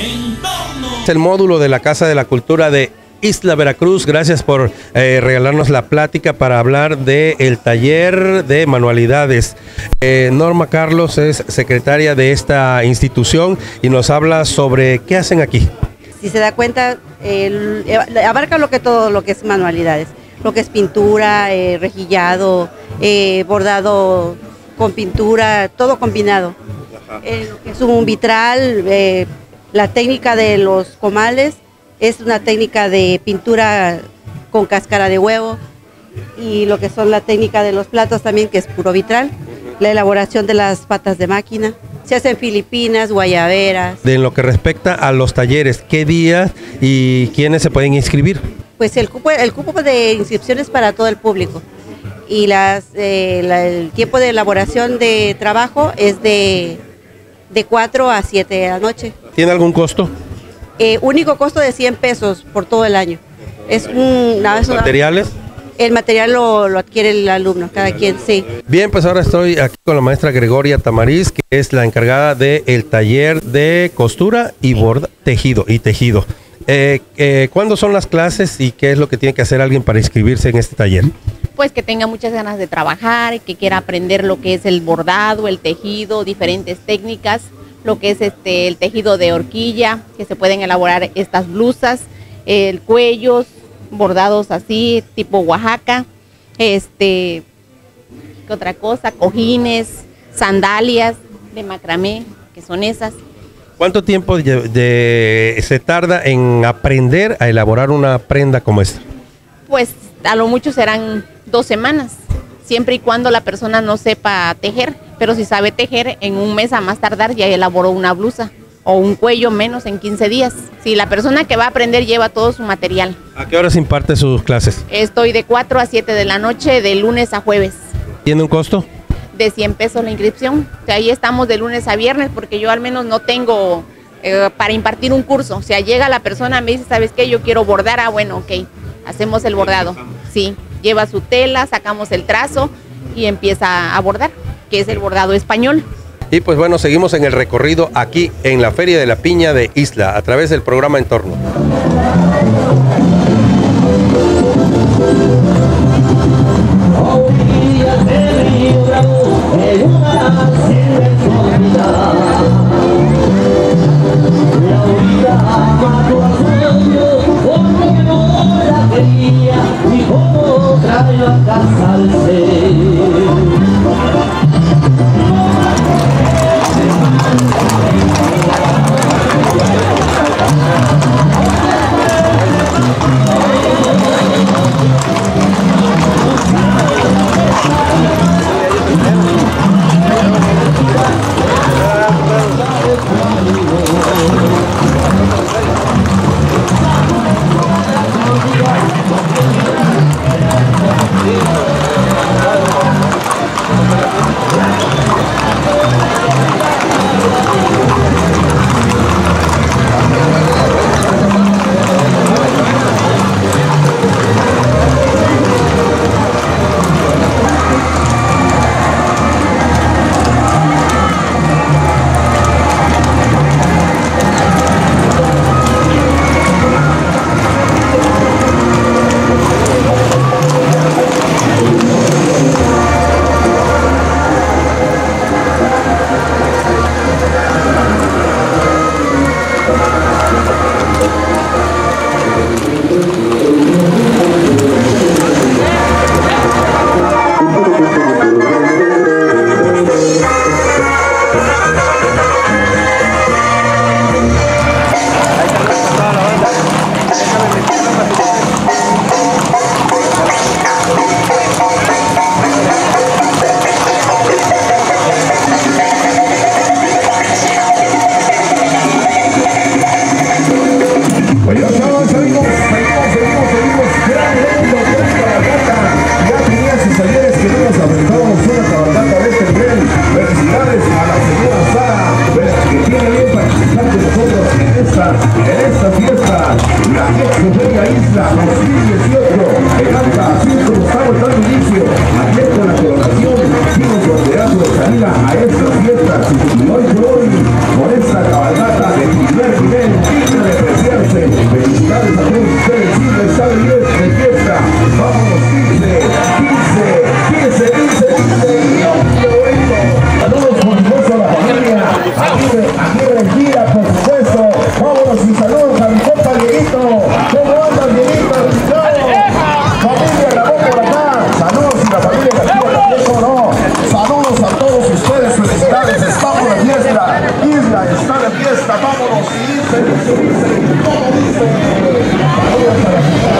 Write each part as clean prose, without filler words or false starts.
Es el módulo de la Casa de la Cultura de Ixtla, Veracruz. Gracias por regalarnos la plática para hablar del taller de manualidades. Norma Carlos es secretaria de esta institución y nos habla sobre qué hacen aquí. Si se da cuenta, abarca todo lo que es manualidades, lo que es pintura, rejillado, bordado con pintura, todo combinado. Es un vitral, la técnica de los comales es una técnica de pintura con cáscara de huevo, y lo que son la técnica de los platos también, que es puro vitral, la elaboración de las patas de máquina. Se hacen filipinas, guayaberas. De lo que respecta a los talleres, ¿qué días y quiénes se pueden inscribir? Pues el cupo de inscripciones para todo el público, y el tiempo de elaboración de trabajo es de 4 a 7 de la noche. ¿Tiene algún costo? Único costo de 100 pesos por todo el año. ¿Materiales? El material lo adquiere el alumno, cada quien, sí. Bien, pues ahora estoy aquí con la maestra Gregoria Tamariz, que es la encargada del taller de costura y tejido. ¿Cuándo son las clases y qué es lo que tiene que hacer alguien para inscribirse en este taller? Pues que tenga muchas ganas de trabajar, que quiera aprender lo que es el bordado, el tejido, diferentes técnicas, lo que es el tejido de horquilla, que se pueden elaborar estas blusas, cuellos, bordados así, tipo Oaxaca, ¿qué otra cosa? Cojines, sandalias de macramé, que son esas. ¿Cuánto tiempo se tarda en aprender a elaborar una prenda como esta? Pues a lo mucho serán 2 semanas, siempre y cuando la persona no sepa tejer, pero si sabe tejer, en un mes a más tardar ya elaboró una blusa, o un cuello menos en 15 días. Si la persona que va a aprender lleva todo su material. ¿A qué horas imparte sus clases? Estoy de 4 a 7 de la noche, de lunes a jueves. ¿Tiene un costo? De 100 pesos la inscripción. O sea, ahí estamos de lunes a viernes, porque yo al menos no tengo para impartir un curso. O sea, llega la persona, me dice, ¿sabes qué? Yo quiero bordar. Ah, bueno, ok, hacemos el bordado. Sí, lleva su tela, sacamos el trazo y empieza a bordar, que es el bordado español. Y pues bueno, seguimos en el recorrido aquí en la Feria de la Piña de Ixtla, a través del programa Entorno. Ixtla 2018, el acta, así como estamos dando inicio, ayer con la coronación, dimos banderazo de salida a esta fiesta, y hoy por hoy, con esta cabalgata de primer nivel, vuelta, vámonos. Y dice, ¿cómo dice? Saludos para la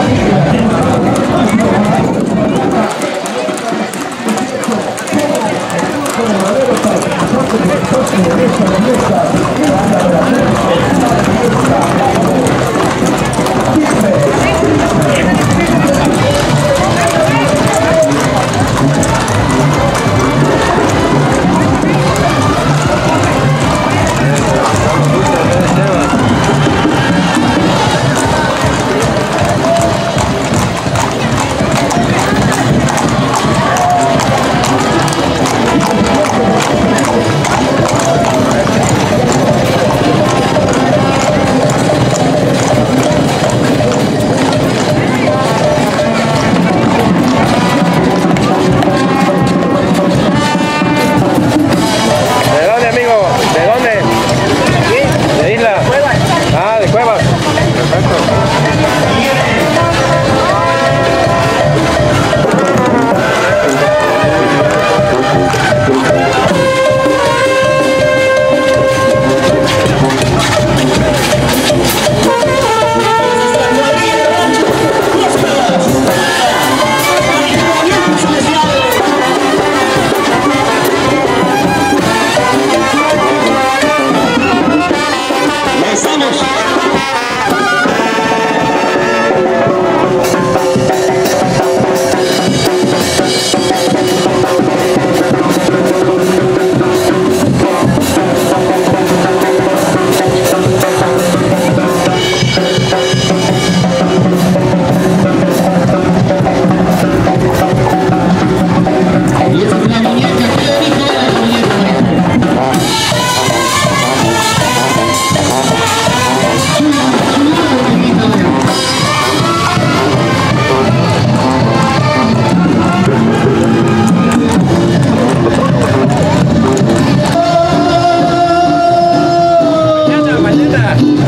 Mañana.